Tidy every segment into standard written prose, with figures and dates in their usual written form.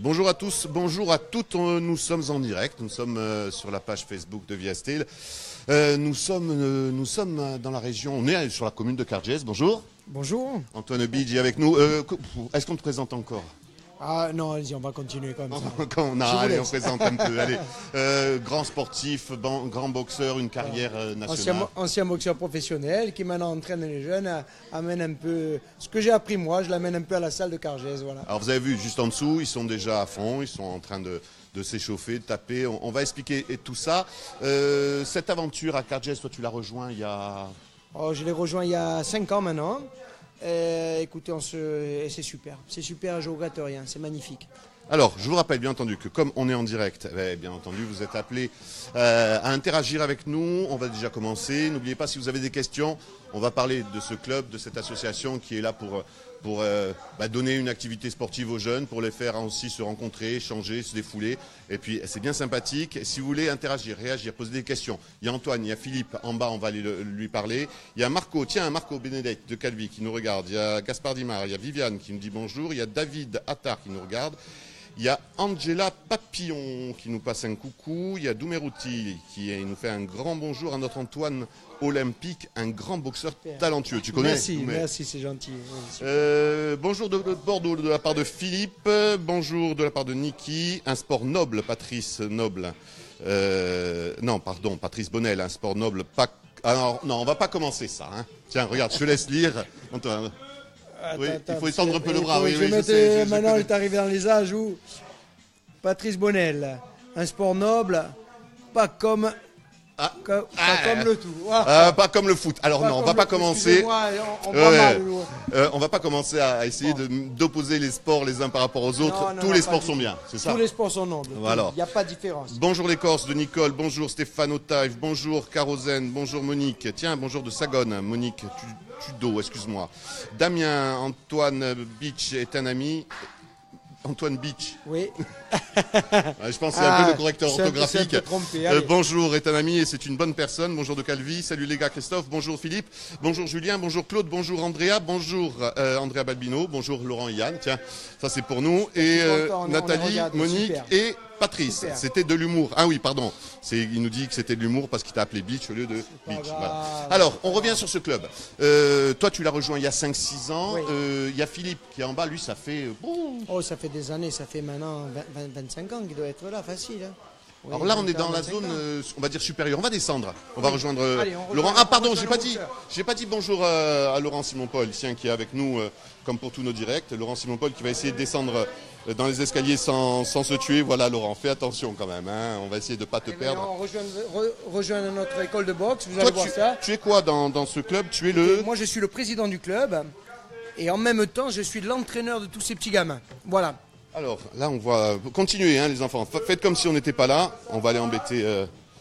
Bonjour à tous, bonjour à toutes, nous sommes en direct, nous sommes sur la page Facebook de Via Steel. Nous sommes dans la région, on est sur la commune de Cargès, bonjour. Bonjour. Antoine Bidji avec nous. Est-ce qu'on te présente encore? Ah non, allez-y, on va continuer comme ça. Quand on présente un peu. Allez, grand sportif, grand boxeur, une carrière nationale. Ancien boxeur professionnel qui maintenant entraîne les jeunes, amène un peu ce que j'ai appris moi, je l'amène un peu à la salle de Cargès. Voilà. Alors vous avez vu, juste en dessous, ils sont déjà à fond, ils sont en train de s'échauffer, de taper. On va expliquer tout ça. Cette aventure à Cargès, toi tu l'as rejoint il y a... Oh, je l'ai rejoint il y a 5 ans maintenant. Écoutez, c'est super. C'est super, je ne regrette rien, c'est magnifique. Alors, je vous rappelle bien entendu que comme on est en direct, bien entendu, vous êtes appelés à interagir avec nous. On va déjà commencer. N'oubliez pas, si vous avez des questions, on va parler de ce club, de cette association qui est là pour donner une activité sportive aux jeunes, pour les faire aussi se rencontrer, échanger, se défouler. Et puis, c'est bien sympathique. Si vous voulez interagir, réagir, poser des questions, il y a Antoine, il y a Philippe en bas, on va aller lui parler. Il y a Marco, Marco Benedette de Calvi qui nous regarde. Il y a Gaspard Dimar, il y a Viviane qui nous dit bonjour. Il y a David Attard qui nous regarde. Il y a Angela Papillon qui nous passe un coucou. Il y a Doumerouti qui nous fait un grand bonjour à notre Antoine Olympique, un grand boxeur talentueux. Tu connais? Merci, c'est gentil. Bonjour de Bordeaux de la part de Philippe. Bonjour de la part de Niki. Un sport noble, Patrice Noble. Patrice Bonnel, un sport noble. Alors, non, on va pas commencer ça. Hein. Tiens, regarde, je te laisse lire. Antoine. Oui, il faut étendre un peu le bras. Maintenant, il est arrivé dans les âges où Patrice Bonnel, un sport noble, pas comme le tout. Voilà. Pas comme le foot. Alors non, on va pas commencer. On va pas commencer à essayer d'opposer les sports les uns par rapport aux autres. Tous les sports sont bien, c'est ça? Tous les sports sont nobles. Voilà. Il n'y a pas de différence. Bonjour les Corses de Nicole, bonjour Stéphane Otaïf, bonjour Carozen, bonjour Monique. Tiens, bonjour de Sagone, Monique Tudo, excuse-moi. Damien, Antoine Beach est un ami. Antoine Beach. Oui. Je pense que c'est un peu le correcteur orthographique. C'est un peu trompé, bonjour est un ami et c'est une bonne personne. Bonjour de Calvi. Salut les gars, Christophe. Bonjour Philippe. Bonjour Julien. Bonjour Claude. Bonjour Andrea. Bonjour Andrea Balbino. Bonjour Laurent et Yann. Tiens, ça c'est pour nous. Et Nathalie, Monique et Patrice. C'était de l'humour. Ah oui, pardon. Il nous dit que c'était de l'humour parce qu'il t'a appelé Beach au lieu de Beach. Voilà. Alors, on revient sur ce club. Toi, tu l'as rejoint il y a 5-6 ans. Oui. Il y a Philippe qui est en bas. Lui, ça fait... ça fait des années. Ça fait maintenant 25 ans qu'il doit être là, facile. Hein. Oui, alors là, on est dans la zone, on va dire supérieure. On va descendre. On va rejoindre Laurent. J'ai pas dit bonjour à Laurent Simon-Paul, qui est avec nous, comme pour tous nos directs. Laurent Simon-Paul qui va essayer de descendre dans les escaliers sans se tuer. Voilà, Laurent, fais attention quand même. Hein. On va essayer de ne pas te perdre. On rejoint notre école de boxe. Vous allez voir ça. Tu es quoi dans ce club? Tu es Moi, je suis le président du club. Et en même temps, je suis l'entraîneur de tous ces petits gamins. Voilà. Alors, là, on va continuer, hein, les enfants. Faites comme si on n'était pas là. On va aller embêter...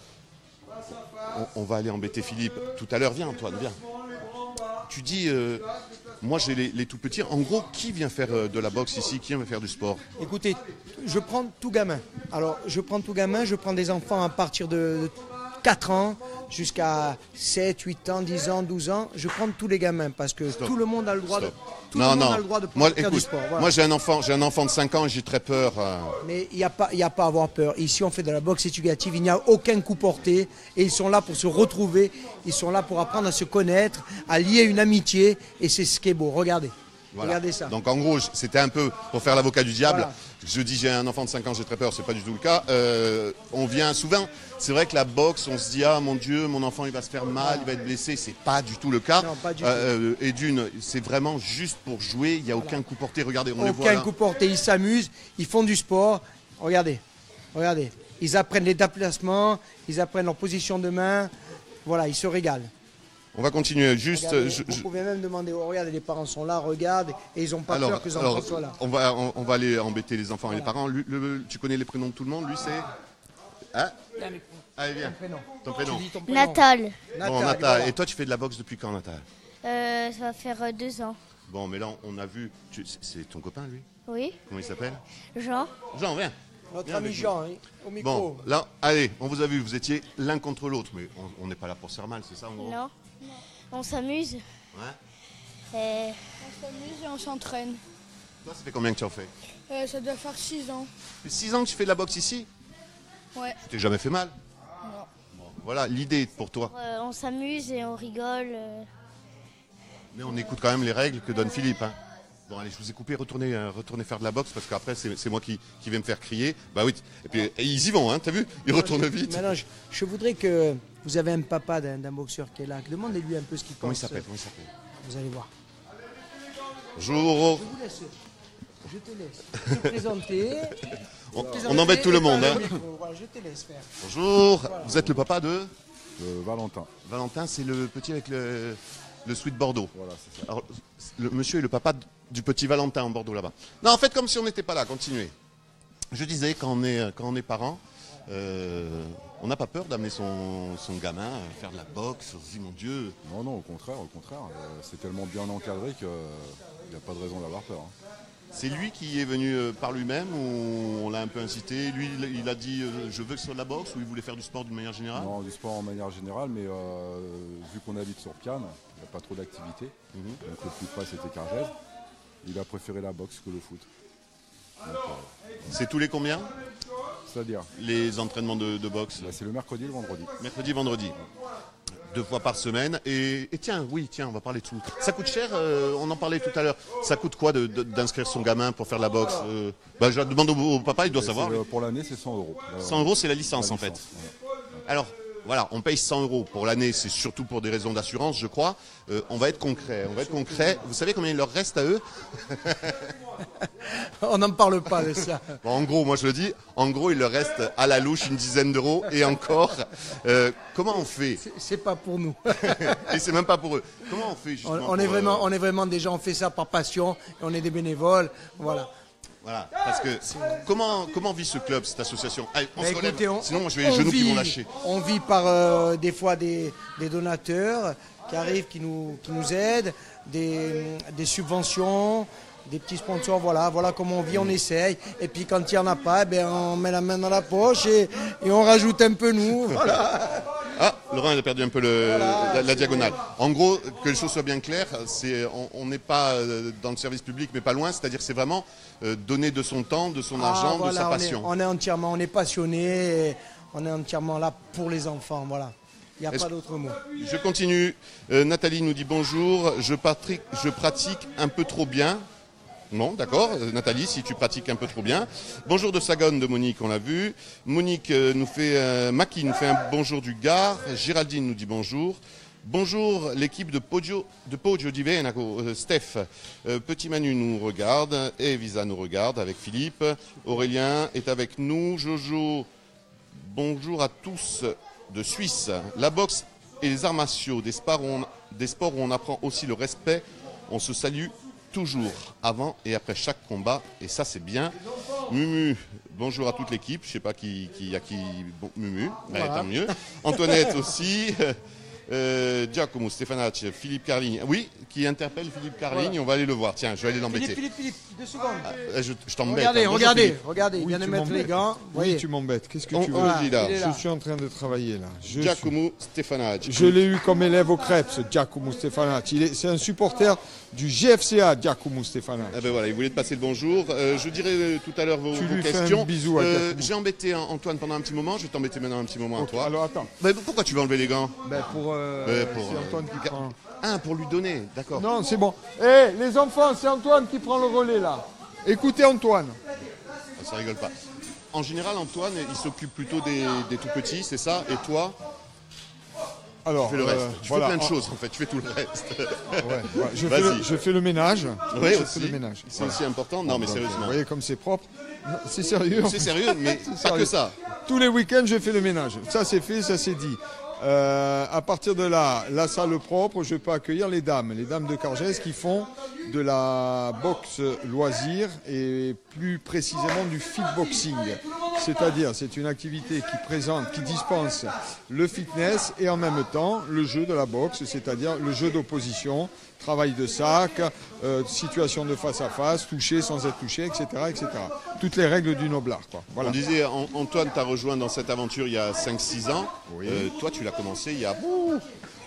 On va aller embêter Philippe tout à l'heure. Viens, Antoine, viens. Tu dis... moi, j'ai les tout petits. En gros, qui vient faire de la boxe ici? Qui vient faire du sport? Écoutez, je prends tout gamin. Alors, je prends tout gamin. Je prends des enfants à partir de 4 ans jusqu'à 7, 8 ans, 10 ans, 12 ans. Je prends tous les gamins parce que tout le monde a le droit de... a le droit de faire du sport. Voilà. Moi, j'ai un enfant de 5 ans et j'ai très peur. Mais il n'y a pas à avoir peur. Ici, on fait de la boxe éducative. Il n'y a aucun coup porté. Et ils sont là pour se retrouver. Ils sont là pour apprendre à se connaître, à lier une amitié. Et c'est ce qui est beau. Regardez. Voilà. Regardez ça. Donc en gros, c'était un peu pour faire l'avocat du diable. Voilà. Je dis j'ai un enfant de 5 ans, j'ai très peur, c'est pas du tout le cas. On vient souvent, c'est vrai que la boxe, on se dit ah mon Dieu, mon enfant il va se faire mal, il va être blessé, c'est pas du tout le cas. Non, pas du tout. Et d'une, c'est vraiment juste pour jouer, il n'y a aucun coup porté, regardez, on les voit là. Aucun coup porté, ils s'amusent, ils font du sport. Regardez. Ils apprennent les déplacements, ils apprennent leur position de main. Voilà, ils se régalent. On va continuer, juste... Vous pouvez même demander, regardez, les parents sont là, regardez, et ils n'ont pas peur que les enfants soient là. On va aller embêter les enfants et les parents. Tu connais les prénoms de tout le monde, lui c'est... Hein? Allez, viens. Ton prénom. Natal. Bon, Natal. Et toi, tu fais de la boxe depuis quand, Natal? Ça va faire 2 ans. Bon, mais là, on a vu... C'est ton copain, lui? Oui. Comment il s'appelle? Jean. Jean, viens. Notre ami Jean, au micro. Bon, là, allez, on vous a vu, vous étiez l'un contre l'autre, mais on n'est pas là pour se faire mal, c'est ça, en gros? Non. On s'amuse. Ouais. Et... On s'amuse et on s'entraîne. Toi, ça fait combien que tu en fais? Ça doit faire 6 ans. Ça fait 6 ans que tu fais de la boxe ici? Ouais. Tu t'es jamais fait mal? Non. Bon, voilà l'idée pour toi. On s'amuse et on rigole. Mais on écoute quand même les règles que donne Philippe. Hein. Bon, allez, je vous ai coupé, retournez faire de la boxe parce qu'après, c'est moi qui vais me faire crier. Bah oui, et puis ils y vont, hein, t'as vu? Ils retournent vite. Maintenant, je voudrais que vous avez un papa d'un boxeur qui est là. Demandez-lui un peu ce qu'il pense. Comment il s'appelle? Vous allez voir. Bonjour. Je vous laisse. Je te laisse te présenter. On embête tout le monde. Hein. Voilà, je te laisse faire. Bonjour. Vous êtes le papa de Valentin. Valentin, c'est le petit avec le sweat Bordeaux. Voilà, c'est ça. Alors, le monsieur est le papa du petit Valentin en Bordeaux là-bas. Non, en fait, comme si on n'était pas là, continuez. Je disais, quand on est parent, on n'a pas peur d'amener son gamin à faire de la boxe. On se dit, mon Dieu. Non, au contraire. C'est tellement bien encadré qu'il n'y a pas de raison d'avoir peur. Hein. C'est lui qui est venu par lui-même ou on l'a un peu incité? Lui, il a dit je veux que ce soit de la boxe ou il voulait faire du sport d'une manière générale? Non, du sport en manière générale, mais vu qu'on habite sur Piane, il n'y a pas trop d'activité. Donc le plus près c'était Cargèse. Il a préféré la boxe que le foot. Donc, C'est tous les combien? c'est-à-dire, Les entraînements de boxe? c'est le mercredi et le vendredi. Mercredi, vendredi. 2 fois par semaine. Et tiens, on va parler de tout. Ça coûte cher, on en parlait tout à l'heure. Ça coûte quoi d'inscrire son gamin pour faire de la boxe? Je demande au papa, il doit savoir. Pour l'année, c'est 100 euros. 100 euros, c'est la licence en fait. Ouais. Alors, voilà, on paye 100 euros pour l'année, c'est surtout pour des raisons d'assurance, je crois. On va être concret. Vous savez combien il leur reste à eux? On n'en parle pas de ça. Bon, en gros, moi je le dis, en gros, il leur reste à la louche une dizaine d'euros et encore. Comment on fait? C'est pas pour nous. Et c'est même pas pour eux. Comment on fait justement On est vraiment des gens, on fait ça par passion, et on est des bénévoles, voilà. Voilà, parce que comment vit ce club, cette association? Allez, on se relève, Écoutez, sinon moi je vais les genoux qui vont lâcher. On vit par des fois des donateurs qui arrivent, qui nous aident, des subventions, des petits sponsors, voilà comment on vit, on essaye. Et puis quand il n'y en a pas, on met la main dans la poche et on rajoute un peu nous. Voilà. Ah, Laurent il a perdu un peu la diagonale. En gros, que les choses soient bien claires, on n'est pas dans le service public, mais pas loin. C'est-à-dire que c'est vraiment donner de son temps, de son argent, de sa passion. On est passionné, on est entièrement là pour les enfants, voilà. Il n'y a pas d'autre mot. Je continue. Nathalie nous dit bonjour. Je pratique un peu trop bien. Non, d'accord. Nathalie, si tu pratiques un peu trop bien. Bonjour de Sagone de Monique, on l'a vu. Monique Maki nous fait un bonjour du Gard. Géraldine nous dit bonjour. Bonjour l'équipe de Poggio di Venaco, Steph. Petit Manu nous regarde. Et Visa nous regarde avec Philippe. Aurélien est avec nous. Jojo, bonjour à tous de Suisse. La boxe et les arts martiaux, des sports où on apprend aussi le respect. On se salue toujours avant et après chaque combat, et ça c'est bien. Mumu, bonjour à toute l'équipe, je sais pas qui bon, Mumu, voilà. Tant mieux. Antoinette aussi, Giacomo Stefanacci, Philippe Carligne, oui, qui interpelle Philippe Carligne, voilà. On va aller le voir, tiens, je vais aller l'embêter. Philippe, 2 secondes. Je t'embête. Regardez, Oui, il vient de mettre les gants. Oui, tu m'embêtes, qu'est-ce que tu veux? On le dit là. Je suis en train de travailler là. Giacomo Stefanacci. Je l'ai eu comme élève au crêpes, ce Giacomo Stefanacci. C'est un supporter du GFCA, Giacomo Stefanacci. Ah ben voilà, il voulait te passer le bonjour. Je dirai tout à l'heure vos questions. Fais un bisou à j'ai embêté Antoine pendant un petit moment, je vais t'embêter maintenant un petit moment à toi. Alors attends. Pourquoi tu veux enlever les gants? C'est Antoine qui prend. Ah, pour lui donner, d'accord. Non, c'est bon. Les enfants, c'est Antoine qui prend le relais là. Écoutez Antoine. Ça rigole pas. En général, Antoine, il s'occupe plutôt des tout petits, c'est ça? Et toi? Alors, tu fais le reste. Tu fais plein de choses en fait, tu fais tout le reste. Je fais le ménage. Oui, je aussi. fais le ménage. C'est aussi important. Non, mais sérieusement. Vous voyez comme c'est propre. C'est sérieux. C'est sérieux, mais pas que ça. Tous les week-ends, je fais le ménage. Ça, c'est fait, ça, c'est dit. À partir de là, la salle propre, je peux accueillir les dames de Cargèse qui font de la boxe loisir et plus précisément du fitboxing. C'est-à-dire, c'est une activité qui dispense le fitness et en même temps le jeu de la boxe, c'est-à-dire le jeu d'opposition, travail de sac, situation de face à face, toucher sans être touché, etc., etc. Toutes les règles du noblard, quoi. Voilà. On disait, Antoine t'a rejoint dans cette aventure il y a 5-6 ans. Oui. Toi, tu l'as commencé il y a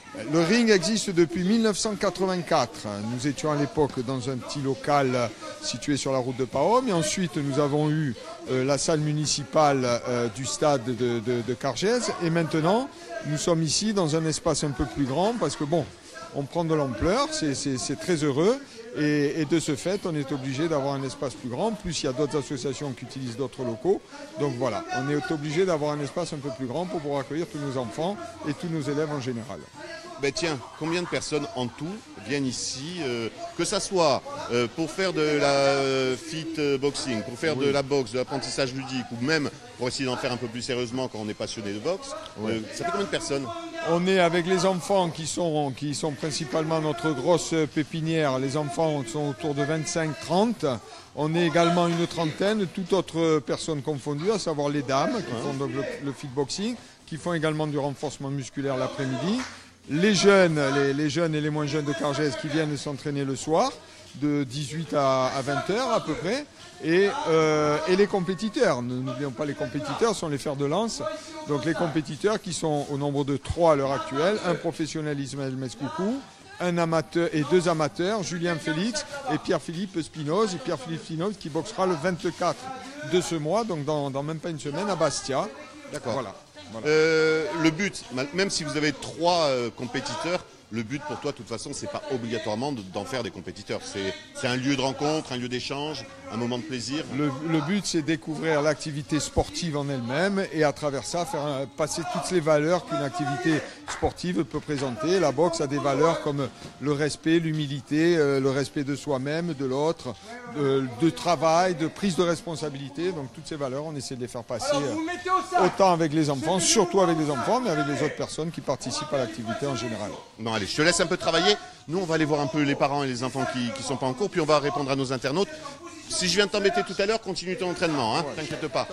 Le ring existe depuis 1984. Nous étions à l'époque dans un petit local situé sur la route de Pahom. Et ensuite, nous avons eu la salle municipale du stade de Cargèse. Et maintenant, nous sommes ici dans un espace un peu plus grand parce que bon, on prend de l'ampleur, c'est très heureux. Et de ce fait, on est obligé d'avoir un espace plus grand. Plus il y a d'autres associations qui utilisent d'autres locaux. Donc voilà, on est obligé d'avoir un espace un peu plus grand pour pouvoir accueillir tous nos enfants et tous nos élèves en général. Ben tiens, combien de personnes en tout viennent ici, que ça soit pour faire de la fit boxing, pour faire de la boxe, de l'apprentissage ludique, ou même pour essayer d'en faire un peu plus sérieusement quand on est passionné de boxe. Ça fait combien de personnes? On est avec les enfants qui sont principalement notre grosse pépinière. Les enfants sont autour de 25-30. On est également une trentaine, toutes autres personnes confondues, à savoir les dames qui font donc le fit boxing, qui font également du renforcement musculaire l'après-midi. Les jeunes et les moins jeunes de Cargèse qui viennent s'entraîner le soir, de 18 à 20 heures à peu près. Et les compétiteurs, n'oublions pas les compétiteurs, sont les fers de lance. Donc les compétiteurs qui sont au nombre de 3 à l'heure actuelle, un professionnel Ismaël Mescoucou, un amateur et 2 amateurs, Julien Félix et Pierre-Philippe Spinoz. Et Pierre-Philippe Spinoz qui boxera le 24 de ce mois, donc dans même pas une semaine, à Bastia. D'accord. Voilà. Le but, même si vous avez 3 compétiteurs, le but pour toi, de toute façon, c'est pas obligatoirement d'en faire des compétiteurs. C'est un lieu de rencontre, un lieu d'échange, un moment de plaisir. Le but, c'est découvrir l'activité sportive en elle-même et à travers ça, faire passer toutes les valeurs qu'une activité sportive peut présenter. La boxe a des valeurs comme le respect, l'humilité, le respect de soi-même, de l'autre, de travail, de prise de responsabilité. Donc toutes ces valeurs, on essaie de les faire passer autant avec les enfants, surtout avec les enfants, mais avec les autres personnes qui participent à l'activité en général. Bon, allez, je te laisse un peu travailler. Nous, on va aller voir un peu les parents et les enfants qui sont pas en cours, puis on va répondre à nos internautes. Si je viens de t'embêter tout à l'heure, continue ton entraînement, hein, t'inquiète pas.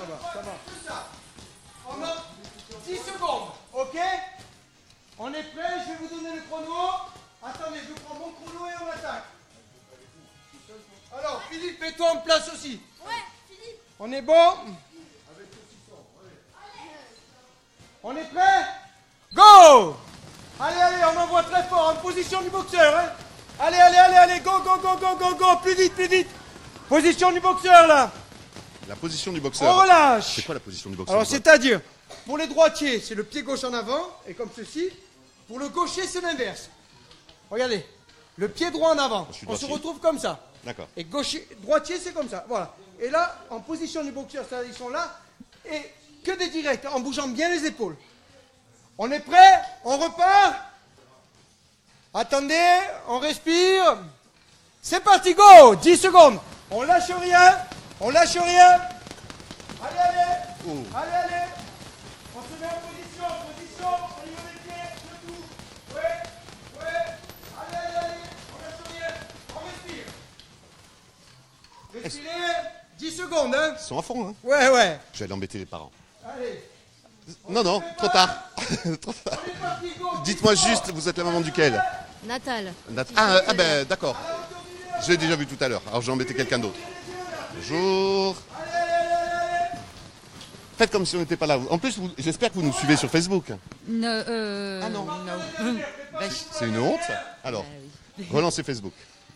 On a 10 secondes, ok? On est prêt, je vais vous donner le chrono. Attendez, je prends mon chrono et on attaque. Alors, Philippe, mets-toi en place aussi. Ouais, Philippe. On est bon? On est prêt? Go! Allez, allez, on envoie très fort, en position du boxeur, hein? Allez, allez, allez, allez, go, go, go, go, go, go, plus vite, plus vite. Position du boxeur, là. La position du boxeur. On relâche. C'est quoi la position du boxeur? Alors, c'est-à-dire, pour les droitiers, c'est le pied gauche en avant, et comme ceci. Pour le gaucher, c'est l'inverse. Regardez, le pied droit en avant. On se retrouve comme ça. D'accord. Et droitier, c'est comme ça. Voilà. Et là, en position du boxeur, c'est-à-dire ils sont là, et que des directs, en bougeant bien les épaules. On est prêt? On repart? Attendez, on respire. C'est parti, go! 10 secondes. On lâche rien. On lâche rien. Allez, allez. Allez, allez. On se met en position. Position. Au niveau des pieds. Le tout. Ouais. Ouais. Allez, allez, allez. On lâche rien. On respire. Respirez. 10 secondes, hein. Ils sont à fond, hein. Ouais, ouais. Je vais aller embêter les parents. Allez. Non, non, trop tard. Trop tard. On est parti, go. Dites-moi juste, vous êtes la maman duquel? Natal. Ah ben d'accord. Je l'ai déjà vu tout à l'heure. Alors j'ai embêté quelqu'un d'autre. Bonjour. Faites comme si on n'était pas là. En plus, j'espère que vous nous suivez sur Facebook. No, Ah non. no. C'est une honte, ça. Alors, oui. relancez Facebook.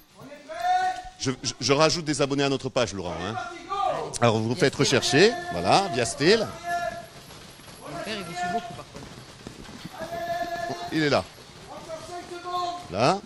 Je rajoute des abonnés à notre page, Laurent. Hein. Alors vous vous faites rechercher, voilà, via Steel. Mon père, il vous suit beaucoup par contre. Il est là. Là.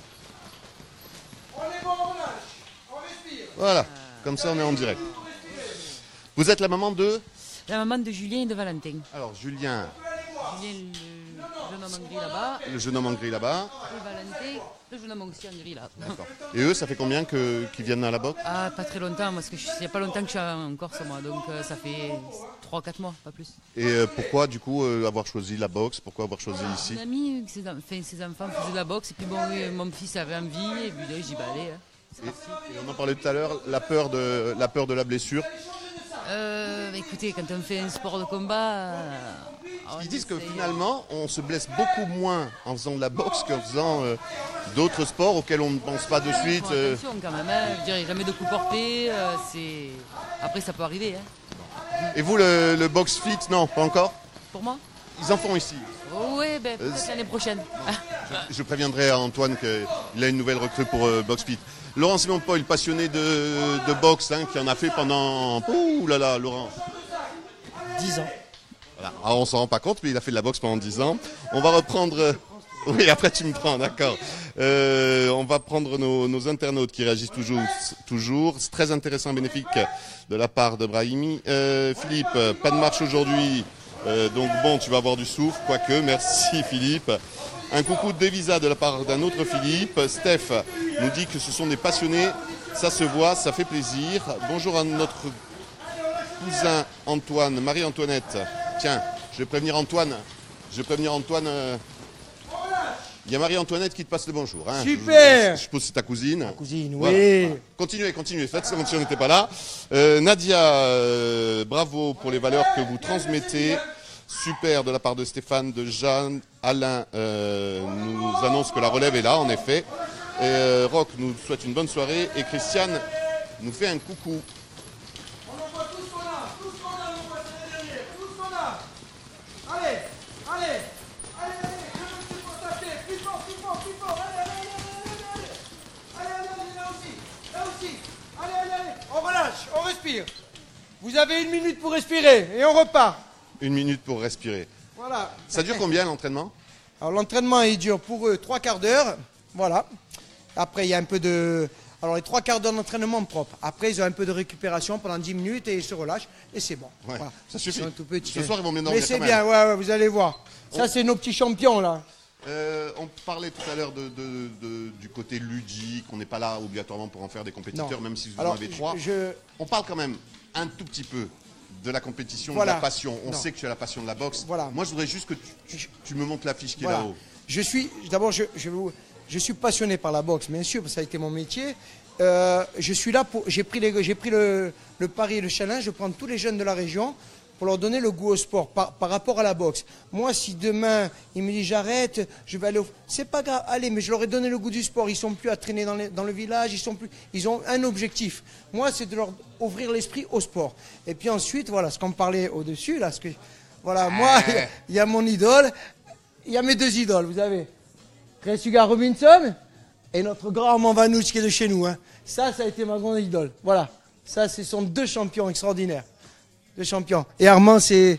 On est bon, on lâche. On respire. Voilà. Comme ça, on est en direct. Vous êtes la maman de... La maman de Julien et de Valentin. Alors, Julien, Julien, le jeune homme en gris là-bas, le jeune homme en gris là-bas. et Valentin, le jeune homme aussi en gris là. D'accord. Et eux, ça fait combien qu'ils viennent à la boxe? Ah, pas très longtemps, parce que il n'y a pas longtemps que je suis en Corse, moi, donc ça fait 3-4 mois, pas plus. Et pourquoi, du coup, avoir choisi la boxe? Pourquoi avoir choisi ici? Mon ami, ses enfants faisaient de la boxe, et puis bon, mon fils avait envie, et puis là, j'ai dit, bah allez, hein, c'est parti. Et on en parlait tout à l'heure, la peur de la blessure. Écoutez, quand on fait un sport de combat... Ils disent que finalement, on se blesse beaucoup moins en faisant de la boxe qu'en faisant d'autres sports auxquels on ne pense pas de suite. Attention quand même, hein. Je dirais jamais de coup porté, après ça peut arriver. Hein. Et vous, le box fit, non, pas encore? Pour moi, ils en font ici. Oui, ben, peut-être l'année prochaine. Je préviendrai à Antoine qu'il a une nouvelle recrue pour Box Pit. Laurent Simon Paul, passionné de boxe, hein, qui en a fait pendant... Ouh là là, Laurent. 10 ans. Voilà. Alors, on s'en rend pas compte, mais il a fait de la boxe pendant 10 ans. On va reprendre... Oui, après tu me prends, d'accord. On va prendre nos internautes qui réagissent toujours. C'est très intéressant et bénéfique de la part de Brahimi. Philippe, pas de marche aujourd'hui, donc bon, tu vas avoir du souffle, quoique. Merci Philippe. Un coucou de Devisa de la part d'un autre Philippe. Steph nous dit que ce sont des passionnés, ça se voit, ça fait plaisir. Bonjour à notre cousin Antoine, Marie-Antoinette. Tiens, je vais prévenir Antoine. Il y a Marie-Antoinette qui te passe le bonjour. Hein. Super. Je suppose que c'est ta cousine. Ma cousine, Voilà. oui. Continuez. Faites comme si on n'était pas là. Nadia, bravo pour les valeurs que vous transmettez. Super de la part de Stéphane, de Jeanne. Alain nous annonce que la relève est là, en effet. Et, Roch nous souhaite une bonne soirée. Et Christiane nous fait un coucou. On relâche, on respire. Vous avez 1 minute pour respirer et on repart. 1 minute pour respirer. Voilà. Ça dure combien l'entraînement? Alors l'entraînement, il dure pour eux 3/4 d'heure. Voilà. Après, il y a un peu de... Alors les 3/4 d'heure d'entraînement propre. Après, ils ont un peu de récupération pendant 10 minutes et ils se relâchent. Et c'est bon. Ouais, Voilà. ça suffit. Ils sont tout petits. Ce soir, ils vont bien dormir. Mais c'est quand bien, même. ouais, vous allez voir. Ça, c'est nos petits champions, là. On parlait tout à l'heure du côté ludique. On n'est pas là obligatoirement pour en faire des compétiteurs, Non. même si vous en Alors, avez 3. On parle quand même un tout petit peu de la compétition, Voilà. de la passion. On Non. sait que tu as la passion de la boxe. Voilà. Moi, je voudrais juste que tu me montres l'affiche qui est Voilà. là-haut. Je suis passionné par la boxe, bien sûr, parce que ça a été mon métier. Je suis là pour. J'ai pris le pari et le challenge de prendre tous les jeunes de la région pour leur donner le goût au sport par rapport à la boxe. Moi, si demain il me dit j'arrête, je vais aller au... C'est pas grave, allez, mais je leur ai donné le goût du sport. Ils sont plus à traîner dans le village, ils ont un objectif. Moi, c'est de leur ouvrir l'esprit au sport. Et puis ensuite, voilà, ce qu'on parlait au-dessus, là, voilà, moi, il y a mon idole, il y a mes 2 idoles, vous avez Sugar Robinson et notre grand Armand Vanouche qui est de chez nous. Hein. Ça a été ma grande idole. Voilà, ça, ce sont 2 champions extraordinaires. 2 champions. Et Armand, c'est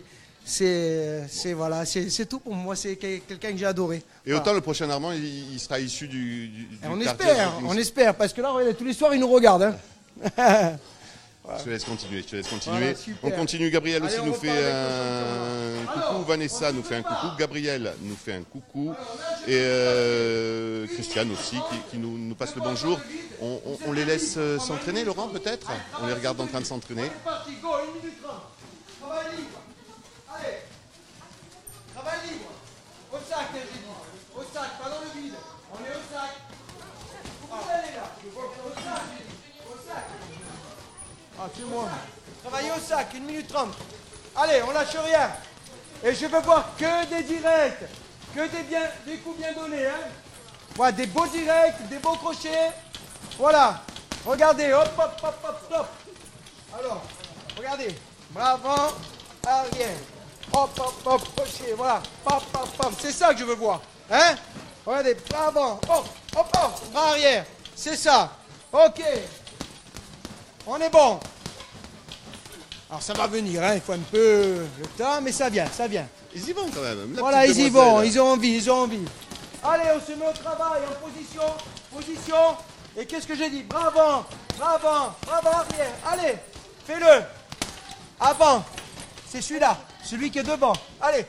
tout pour moi. C'est quelqu'un que j'ai adoré. Et Voilà. autant le prochain Armand, il sera issu du On quartier. espère, parce que là, regardez, tous les soirs, ils nous regardent. Hein. Je te laisse continuer. Voilà, super. On continue. Gabriel aussi Allez, nous on fait repart un avec coucou. Vanessa nous fait un coucou. Gabriel nous fait un coucou. Et Christiane aussi qui nous passe le bonjour. On les laisse s'entraîner, Laurent, peut-être? On les regarde en train de s'entraîner. C'est parti, go, 1 minute 30. Travail libre. Allez. Travail libre. Au sac, j'ai dit. Au sac, pas dans le vide. On est au sac. Vous allez là. Au sac, j'ai dit. Au sac. Ah, c'est moi. Travaillez au sac, 1 minute 30. Allez, on lâche rien. Et je veux voir que des directs. Que des coups bien donnés. Hein. Voilà, des beaux directs, des beaux crochets. Voilà. Regardez, hop, hop, hop, hop, stop. Alors, regardez. Bravo, arrière. Hop, hop, hop, crochet, voilà. Pop, pop, pop. C'est ça que je veux voir. Hein? Regardez, bras avant. Hop, hop, hop, bras arrière. C'est ça. Ok. On est bon. Alors, ça va venir, hein. Il faut un peu le temps, mais ça vient, ça vient. Ils y vont quand même. Voilà, ils y vont, ils ont envie. Allez, on se met au travail, en position. Et qu'est-ce que j'ai dit? Bras avant, arrière. Allez, fais-le. Avant, c'est celui-là, celui qui est devant. Allez.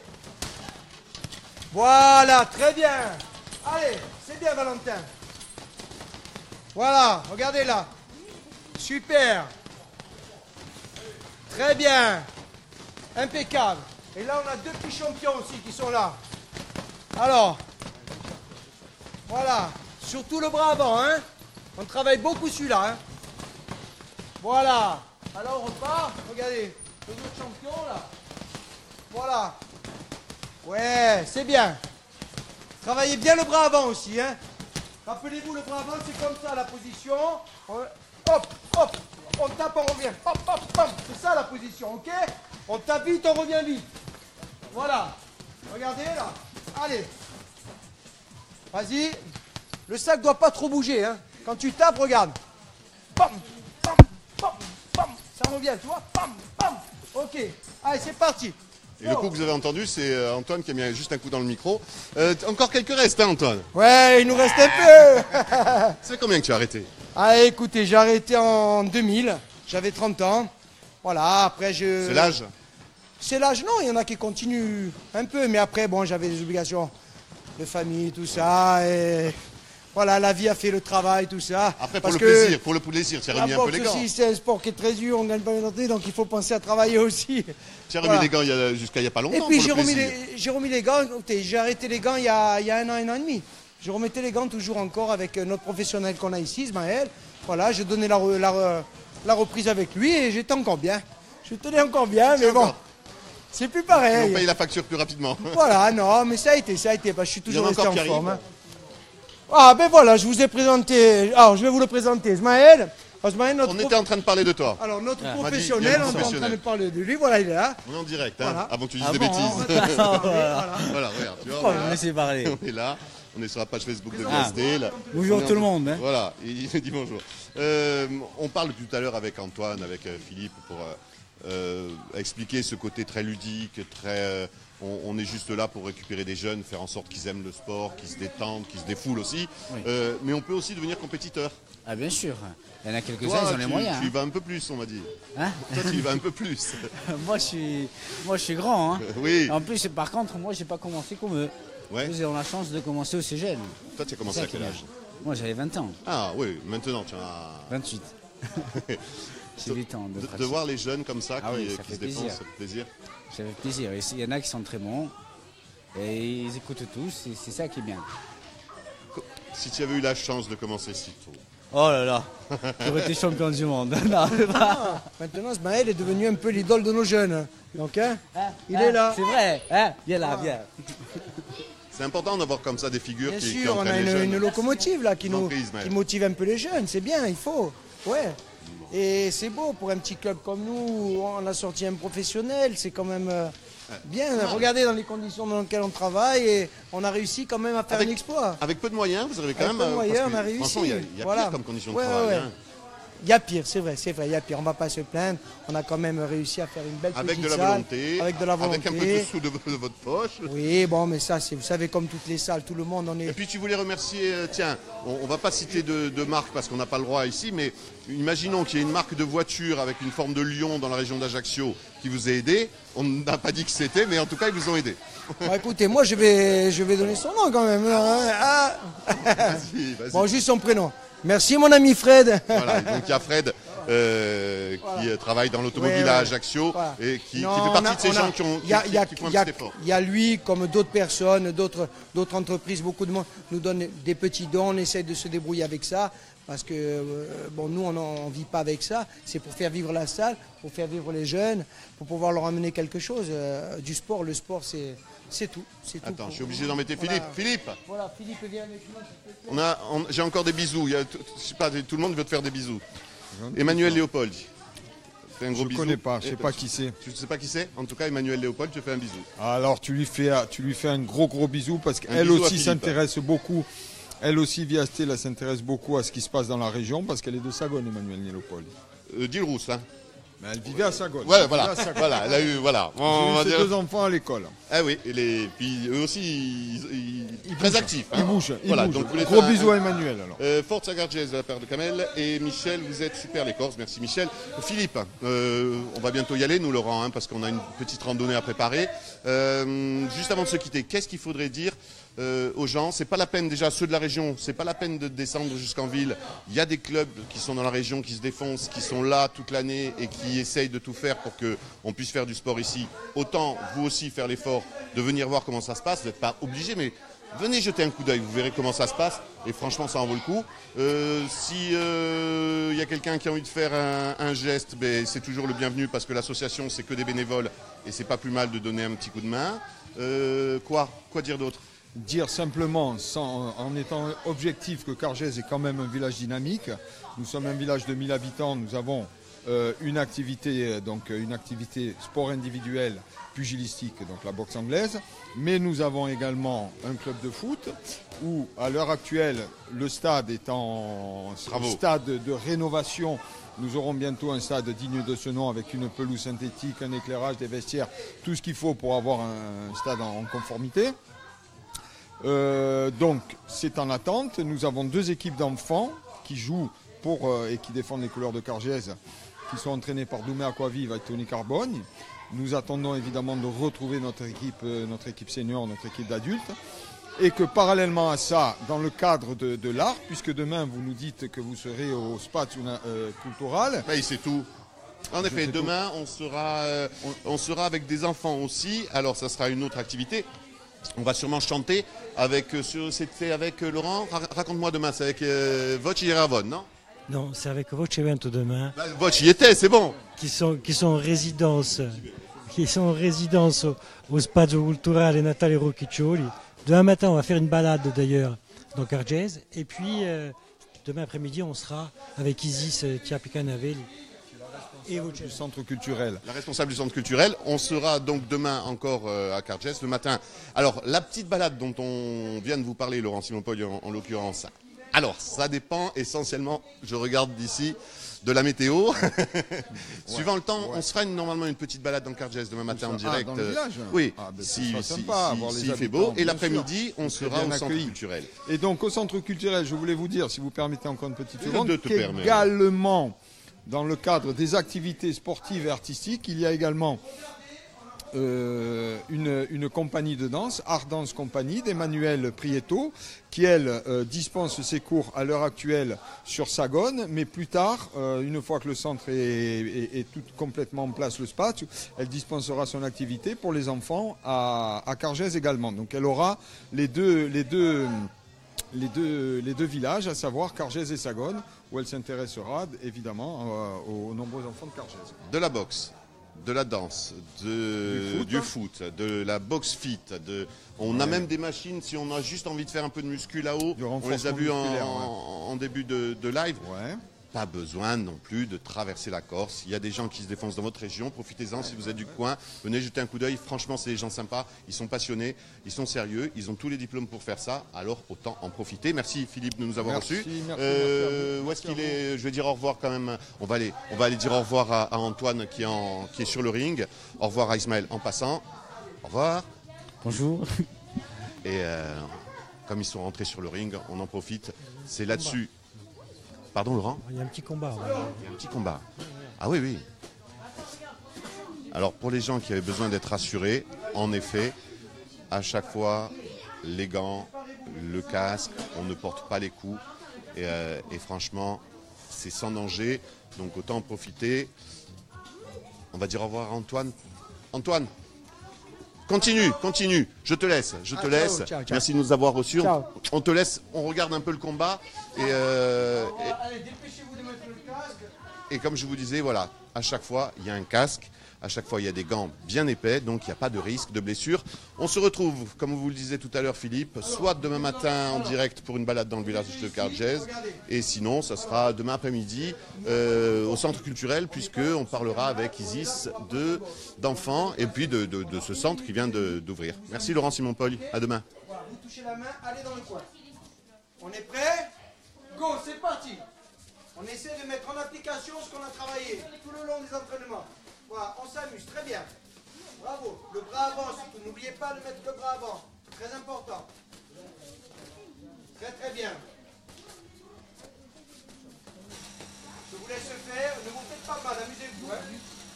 Voilà, très bien. Allez, c'est bien, Valentin. Voilà, regardez là. Super. Très bien. Impeccable. Et là, on a 2 petits champions aussi qui sont là. Alors, voilà. Surtout le bras avant, hein. On travaille beaucoup celui-là, hein. Voilà. Alors, on repart. Regardez, les autres champions, là. Voilà. Ouais, c'est bien. Travaillez bien le bras avant aussi, hein. Rappelez-vous, le bras avant, c'est comme ça, la position. Hop, hop. On tape, on revient. Hop, hop, hop. C'est ça, la position, ok? On tape vite, on revient vite. Voilà. Regardez là. Allez. Vas-y. Le sac doit pas trop bouger. Hein. Quand tu tapes, regarde. Pam, pam, pam, pam. Ça revient, tu vois. Pam, pam. Ok. Allez, c'est parti. Et le coup que vous avez entendu, c'est Antoine qui a mis juste un coup dans le micro. Encore quelques restes, hein, Antoine. Ouais, il nous reste un peu. Ça fait combien que tu as arrêté? Ah, écoutez, j'ai arrêté en 2000. J'avais 30 ans. Voilà, après je... C'est l'âge? C'est l'âge, non, il y en a qui continuent un peu, mais après, bon, j'avais des obligations de famille, tout ça, et voilà, la vie a fait le travail, tout ça. Après, Parce pour le plaisir, tu as remis la un peu boxe les gants. aussi, c'est un sport qui est très dur, on gagne pas d'entrée, donc il faut penser à travailler aussi. Tu as remis Voilà. les gants jusqu'à il n'y a pas longtemps. Et puis pour le plaisir. j'ai remis les gants, écoutez, j'ai arrêté les gants il y a un an et demi. Je remettais les gants toujours encore avec notre professionnel qu'on a ici, Ismaël. Voilà, je donnais la reprise avec lui et j'étais encore bien. Je tenais encore bien, mais bon, encore. c'est plus On pareil. paye la facture plus rapidement. Voilà, non, mais ça a été, bah, je suis Il y en toujours a resté encore en qui forme. arrivent. Hein. Ah ben voilà, je vous ai présenté, alors je vais vous le présenter, Ismaël. Ismaël, On était en train de parler de toi. Alors notre m'a dit, il y professionnel, a le on est en train de professionnel. parler de lui, voilà, il est là. On est en direct, hein, Voilà. avant que tu dises Ah des bon, bêtises. Voilà. Voilà, regarde, tu vois, Pourquoi vous me laissez parler? on est là. On est sur la page Facebook de Ah. VSD. Là. Bonjour On est tout le monde, hein. Voilà, il dit bonjour. On parle tout à l'heure avec Antoine, avec Philippe, pour expliquer ce côté très ludique, très... on est juste là pour récupérer des jeunes, faire en sorte qu'ils aiment le sport, qu'ils se détendent, qu'ils se défoulent aussi. Oui. Mais on peut aussi devenir compétiteur. Ah bien sûr, il y en a quelques-uns, Toi, ils ont les moyens. tu y vas un peu plus, on m'a dit. Hein. Toi, tu y vas un peu plus. moi je suis grand. Hein. Oui. En plus, par contre, moi j'ai pas commencé comme eux. Ouais. Nous avons la chance de commencer aussi jeune. Toi, tu as commencé C'est à ça quel qui est âge? Moi j'avais 20 ans, Ah oui, maintenant tu as... 28. J'ai 8 ans de De pratique. voir les jeunes comme ça, Ah oui, ça qui fait se défendent, plaisir. ça fait plaisir. Ça fait plaisir. Et il y en a qui sont très bons. Et ils écoutent tous, et c'est ça qui est bien. Si tu avais eu la chance de commencer si tôt, Oh là là, j'aurais été champion du monde. Non, Ah, maintenant, Ismaël est devenu un peu l'idole de nos jeunes. Donc, hein, il est là. C'est vrai, hein. Viens là, viens. c'est important d'avoir comme ça des figures Bien qui sûr, on a entraînent les jeunes. une locomotive là qui, J'en prie, Ismaël. qui motive un peu les jeunes. C'est bien, il faut. Ouais. Et c'est beau pour un petit club comme nous. On a sorti un professionnel. C'est quand même bien. Regardez dans les conditions dans lesquelles on travaille et on a réussi quand même à faire Avec- un exploit. Avec peu de moyens, vous arrivez quand Avec même... peu de moyens, parce que, on a réussi. Franchement, il y a Voilà. pire comme condition de Ouais, travail. ouais, ouais. hein. Il y a pire, c'est vrai, il y a pire. On va pas se plaindre. On a quand même réussi à faire une belle Avec petite de la salle, volonté, avec de la volonté. avec un peu de sous de votre poche. Oui, bon, mais ça, c'est, vous savez, comme toutes les salles, tout le monde, on est. Et puis tu voulais remercier, tiens, on va pas citer de marque parce qu'on n'a pas le droit ici, mais imaginons qu'il y ait une marque de voiture avec une forme de lion dans la région d'Ajaccio qui vous a aidé. On n'a pas dit que c'était, mais en tout cas, ils vous ont aidé. Bon, écoutez, moi, je vais donner son nom quand même. Hein. Ah. Vas-y, vas-y. Bon, juste son prénom. Merci, mon ami Fred. Voilà, donc il y a Fred qui travaille dans l'automobile Ouais, à ouais. Ajaccio Voilà. et qui Non, fait partie on a- de ces on a- gens qui font il y a- il y a- un petit effort. Il y a lui, comme d'autres personnes, d'autres entreprises, beaucoup de monde nous donnent des petits dons. On essaie de se débrouiller avec ça. Parce que, bon, nous, on ne vit pas avec ça. C'est pour faire vivre la salle, pour faire vivre les jeunes, pour pouvoir leur amener quelque chose. Du sport, le sport, c'est tout. C'est tout. Attends, je suis obligé d'embêter Philippe. Voilà. Philippe, Voilà, Philippe, viens avec nous. s'il te plaît. j'ai encore des bisous. Je sais pas, tout le monde veut te faire des bisous. Emmanuel Léopold. Fais un gros Je bisou. connais pas, je sais pas qui c'est. Tu ne sais pas qui c'est? En tout cas, Emmanuel Léopold, je fais un bisou. Alors tu lui fais un gros bisou parce qu'elle bisou à aussi Philippe. s'intéresse beaucoup. Elle aussi, via Stella, elle s'intéresse beaucoup à ce qui se passe dans la région parce qu'elle est de Sagone, Emmanuel Léopold. Dilrousse, hein. Mais elle vivait à Sagone. Ouais, Elle voilà. vivait à Sagone. Voilà, elle a eu, voilà. On va J'ai eu dire. ses 2 enfants à l'école. Ah oui, puis eux aussi, ils très actifs. hein. Il bouge, il Voilà, bouge. donc vous voulez Gros faire bisous à Emmanuel alors. Forza Gargès de la part de Kamel et Michel, vous êtes super les Corses, merci Michel. Philippe, on va bientôt y aller, nous Laurent, hein, parce qu'on a une petite randonnée à préparer. Juste avant de se quitter, qu'est-ce qu'il faudrait dire aux gens? C'est pas la peine déjà, ceux de la région, c'est pas la peine de descendre jusqu'en ville. Il y a des clubs qui sont dans la région, qui se défoncent, qui sont là toute l'année et qui essayent de tout faire pour qu'on puisse faire du sport ici. Autant vous aussi faire l'effort de venir voir comment ça se passe, vous n'êtes pas obligé, mais venez jeter un coup d'œil, vous verrez comment ça se passe et franchement ça en vaut le coup. Si y a quelqu'un qui a envie de faire un geste, ben, c'est toujours le bienvenu parce que l'association c'est que des bénévoles et c'est pas plus mal de donner un petit coup de main. Quoi dire d'autre? Dire simplement, en étant objectif, que Cargès est quand même un village dynamique. Nous sommes un village de 1000 habitants, nous avons une activité sport individuel pugilistique, donc la boxe anglaise. Mais nous avons également un club de foot où, à l'heure actuelle, le stade est en stade de rénovation. Nous aurons bientôt un stade digne de ce nom avec une pelouse synthétique, un éclairage, des vestiaires, tout ce qu'il faut pour avoir un stade en conformité. Donc c'est en attente. Nous avons 2 équipes d'enfants qui jouent et qui défendent les couleurs de Cargèse, qui sont entraînés par Doumé Aquaviva et Tony Carbone. Nous attendons évidemment de retrouver notre équipe senior, notre équipe d'adultes. Et que parallèlement à ça, dans le cadre de l'art, puisque demain vous nous dites que vous serez au Spazio Cultural. Oui, c'est tout. En effet, demain on sera avec des enfants aussi. Alors ça sera une autre activité. On va sûrement chanter c'était avec Laurent. Raconte-moi demain, c'est avec Voce Ravon, non? Non, c'est avec Voce Vento demain. Voce y était, c'est bon. Qui sont en résidence, au Spazio Culturale Natale Rocchiccioli. Demain matin, on va faire une balade d'ailleurs dans Cargèse. Et puis, demain après-midi, on sera avec Isis Tiapicanavelli et Voce du centre culturel. La responsable du centre culturel. On sera donc demain encore à Cargèse le matin. Alors, la petite balade dont on vient de vous parler, Laurent Simon-Paul en l'occurrence. Alors, ça dépend essentiellement, je regarde d'ici, de la météo. Suivant le temps, on se fera normalement une petite balade dans Cargèse demain matin en direct. Dans le village. Oui, s'il fait beau. Et l'après-midi, on sera au centre culturel. Et donc au centre culturel, je voulais vous dire, si vous permettez encore une petite seconde, qu'également, dans le cadre des activités sportives et artistiques, il y a également une compagnie de danse, Art Dance Compagnie, d'Emmanuel Prieto, qui, elle, dispense ses cours à l'heure actuelle sur Sagone, mais plus tard, une fois que le centre est tout complètement en place, le Spazio, elle dispensera son activité pour les enfants à Cargèse également. Donc elle aura les deux villages, à savoir Cargèse et Sagone, où elle s'intéressera évidemment aux nombreux enfants de Cargèse. De la boxe, de la danse, du foot, de la boxe fit. On a même des machines, si on a juste envie de faire un peu de muscu là-haut, on les a vus en début de live. Ouais. Pas besoin non plus de traverser la Corse. Il y a des gens qui se défoncent dans votre région. Profitez-en si vous êtes du coin. Venez jeter un coup d'œil. Franchement, c'est des gens sympas. Ils sont passionnés. Ils sont sérieux. Ils ont tous les diplômes pour faire ça. Alors, autant en profiter. Merci Philippe de nous avoir reçus. Merci, où est-ce qu'il est? Je vais dire au revoir quand même. On va aller dire au revoir à Antoine qui est sur le ring. Au revoir à Ismaël en passant. Au revoir. Bonjour. Et comme ils sont rentrés sur le ring, on en profite. C'est là-dessus. Pardon Laurent? Il y a un petit combat. Ouais. Il y a un petit combat. Ah oui, oui. Alors pour les gens qui avaient besoin d'être rassurés, en effet, à chaque fois, les gants, le casque, on ne porte pas les coups. Et franchement, c'est sans danger. Donc autant en profiter. On va dire au revoir à Antoine. Antoine, continue. Je te laisse. Ciao. Merci de nous avoir reçus. Ciao. On te laisse, on regarde un peu le combat. Allez, dépêchez-vous de mettre le casque. Et comme je vous disais, voilà, à chaque fois, il y a un casque. À chaque fois, il y a des gants bien épais, donc il n'y a pas de risque de blessure. On se retrouve, comme vous le disiez tout à l'heure, Philippe, soit demain matin en direct pour une balade dans le village de Cargèse, et sinon, ça sera demain après-midi au centre culturel, puisqu'on parlera avec Isis d'enfants et puis de ce centre qui vient d'ouvrir. Merci Laurent Simon-Paul, à demain. Voilà, vous touchez la main, allez dans le coin. On est prêt? Go, c'est parti. On essaie de mettre en application ce qu'on a travaillé tout le long des entraînements. Voilà, on s'amuse, très bien. Bravo. Le bras avant surtout. N'oubliez pas de mettre le bras avant. Très important. Très bien. Je vous laisse faire. Ne vous faites pas mal. Amusez-vous. Hein.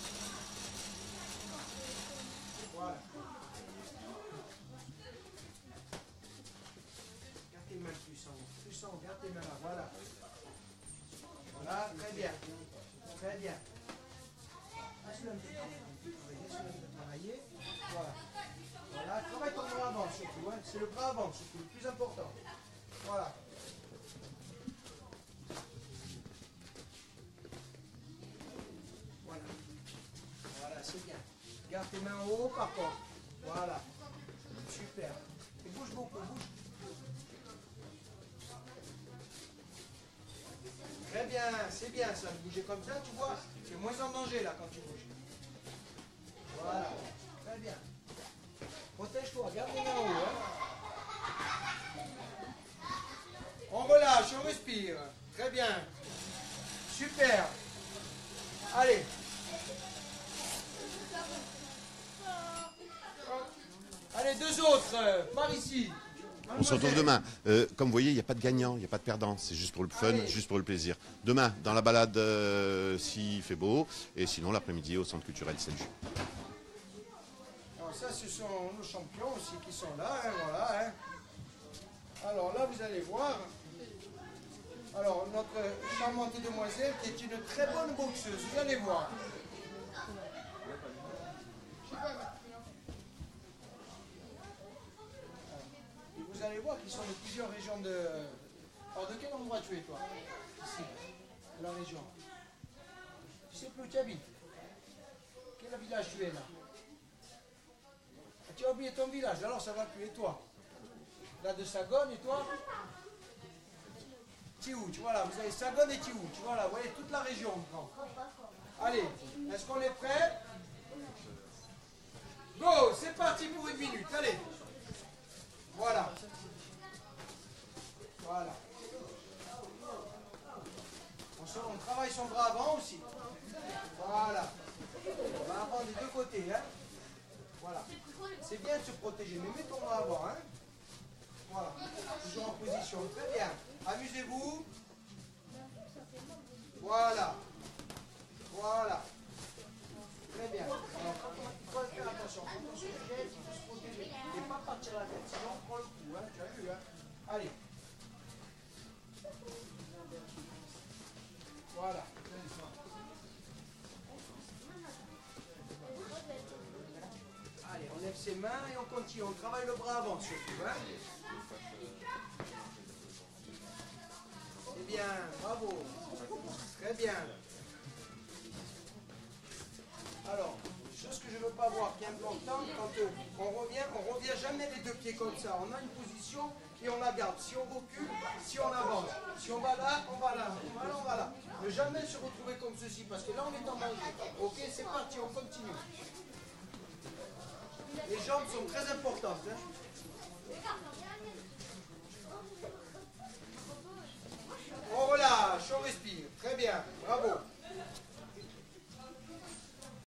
Voilà. Garde tes mains plus en haut. Garde tes mains là. Voilà. Voilà, très bien. Très bien. Travailler. Voilà, travaille ton bras avant surtout. Hein. C'est le bras avant surtout, le plus important. Voilà. Voilà, c'est bien. Garde tes mains en haut par contre. Voilà. Super. Et bouge beaucoup, bouge. Très bien. c'est bien ça, de bouger comme ça, tu vois, tu es moins en danger là quand tu bouges. Voilà, très bien. Protège-toi, garde les mains en haut. Hein. On relâche, on respire. Très bien. Super. Allez. Allez, deux autres, par ici. On se retrouve demain. Comme vous voyez, il n'y a pas de gagnant, il n'y a pas de perdant. C'est juste pour le fun, juste pour le plaisir. Demain, dans la balade, s'il fait beau. Et sinon, l'après-midi, au centre culturel Selju. Alors ça, ce sont nos champions aussi qui sont là. Hein, voilà, hein. Alors là, vous allez voir. Alors, notre charmante demoiselle qui est une très bonne boxeuse. Vous allez voir. Vous allez voir qu'ils sont de plusieurs régions de... Alors, de quel endroit tu es, toi? Ici, de la région. Tu sais plus où tu habites? Quel village tu es, là? Tu as oublié ton village, alors ça va plus. Et toi? Là, de Sagone, et toi? Tiou, tu vois là, vous avez Sagone et Tiou. Tu vois là, vous voyez toute la région. Non. Allez, est-ce qu'on est prêt? Go, c'est parti pour 1 minute, allez. Voilà. Voilà. On travaille son bras avant aussi. Voilà. On va avant des deux côtés. Hein. Voilà. C'est bien de se protéger, mais mets ton bras avant. Hein. Voilà. Toujours en position. Très bien. Amusez-vous. Voilà. Voilà. Très bien. Alors, il faut faire attention. Quand on se jette, il faut se protéger. Et pas partir la tête, sinon on prend le coup. Hein. Tu as vu, hein. Allez. Voilà. Allez, on lève ses mains et on continue. On travaille le bras avant surtout. Hein. C'est bien, bravo. Très bien. Alors, chose que je ne veux pas voir qui est importante, quand on revient jamais les deux pieds comme ça. On a une position et on la garde. Si on recule, si on avance. Si on va là, on va là. On va là, on va là. Ne jamais se retrouver comme ceci, parce que là on est en danger. Ok, c'est parti, on continue. Les jambes sont très importantes. Hein. On relâche, on respire. Très bien, bravo.